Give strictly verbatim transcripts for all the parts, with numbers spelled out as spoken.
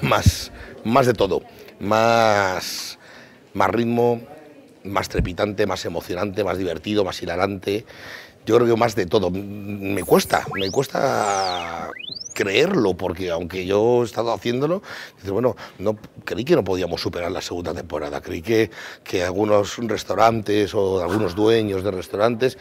más, más de todo, más, más ritmo, más trepidante, más emocionante, más divertido, más hilarante. Yo creo que más de todo. Me cuesta, me cuesta creerlo, porque aunque yo he estado haciéndolo, dices, bueno, no, creí que no podíamos superar la segunda temporada, creí que, que algunos restaurantes o algunos dueños de restaurantes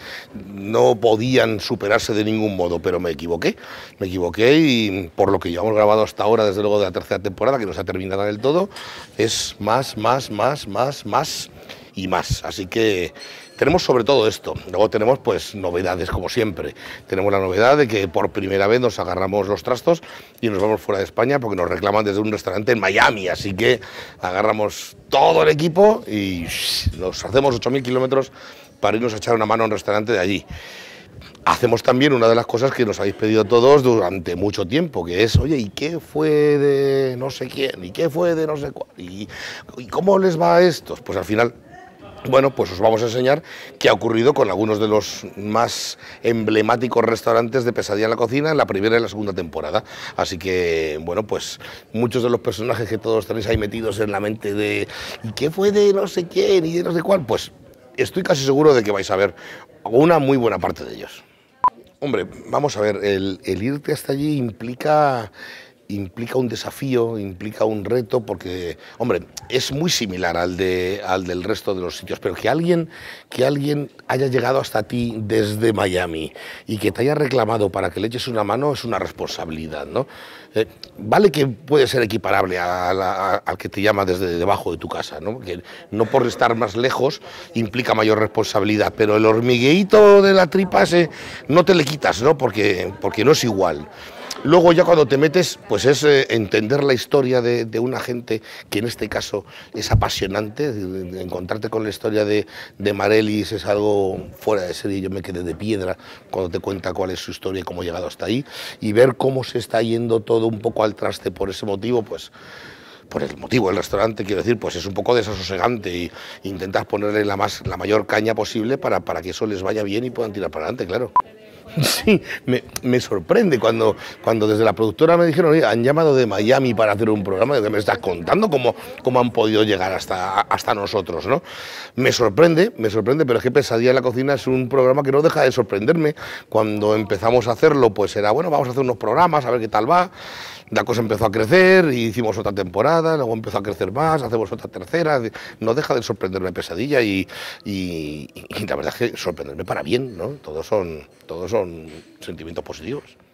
no podían superarse de ningún modo, pero me equivoqué, me equivoqué y por lo que llevamos grabado hasta ahora, desde luego de la tercera temporada, que no se ha terminado del todo, es más, más, más, más, más y más, así que tenemos sobre todo esto. Luego tenemos pues novedades como siempre. Tenemos la novedad de que por primera vez nos agarramos los trastos y nos vamos fuera de España porque nos reclaman desde un restaurante en Miami, así que agarramos todo el equipo y nos hacemos ocho mil kilómetros para irnos a echar una mano a un restaurante de allí. Hacemos también una de las cosas que nos habéis pedido todos durante mucho tiempo, que es, oye, ¿y qué fue de no sé quién? ¿Y qué fue de no sé cuál? ¿Y, y cómo les va a estos? Pues al final, bueno, pues os vamos a enseñar qué ha ocurrido con algunos de los más emblemáticos restaurantes de Pesadilla en la Cocina en la primera y la segunda temporada. Así que, bueno, pues muchos de los personajes que todos tenéis ahí metidos en la mente de ¿y qué fue de no sé quién y de no sé cuál? Pues estoy casi seguro de que vais a ver una muy buena parte de ellos. Hombre, vamos a ver, el, el irte hasta allí implica... implica un desafío, implica un reto, porque, hombre, es muy similar al, de, al del resto de los sitios, pero que alguien, que alguien haya llegado hasta ti desde Miami y que te haya reclamado para que le eches una mano es una responsabilidad, ¿no? Eh, vale que puede ser equiparable a la, a, al que te llama desde debajo de tu casa, ¿no? Que no por estar más lejos implica mayor responsabilidad, pero el hormigueíto de la tripa ese no te le quitas, ¿no? Porque, porque no es igual. Luego ya cuando te metes, pues es eh, entender la historia de, de una gente que en este caso es apasionante. De, de encontrarte con la historia de, de Marelis es algo fuera de serie. Yo me quedé de piedra cuando te cuenta cuál es su historia y cómo ha llegado hasta ahí. Y ver cómo se está yendo todo un poco al traste por ese motivo, pues... por el motivo del restaurante, quiero decir, pues es un poco desasosegante y intentas ponerle la, más, la mayor caña posible para, para que eso les vaya bien y puedan tirar para adelante, claro. Sí, me, me sorprende cuando, cuando desde la productora me dijeron, oye, han llamado de Miami para hacer un programa, que me estás contando cómo, cómo han podido llegar hasta, hasta nosotros, ¿no? Me sorprende, me sorprende, pero es que Pesadilla en la Cocina es un programa que no deja de sorprenderme. Cuando empezamos a hacerlo, pues era, bueno, vamos a hacer unos programas, a ver qué tal va. La cosa empezó a crecer, y hicimos otra temporada, luego empezó a crecer más, hacemos otra tercera. No deja de sorprenderme Pesadilla y, y, y la verdad es que sorprenderme para bien, ¿no? Todos son, todos son sentimientos positivos.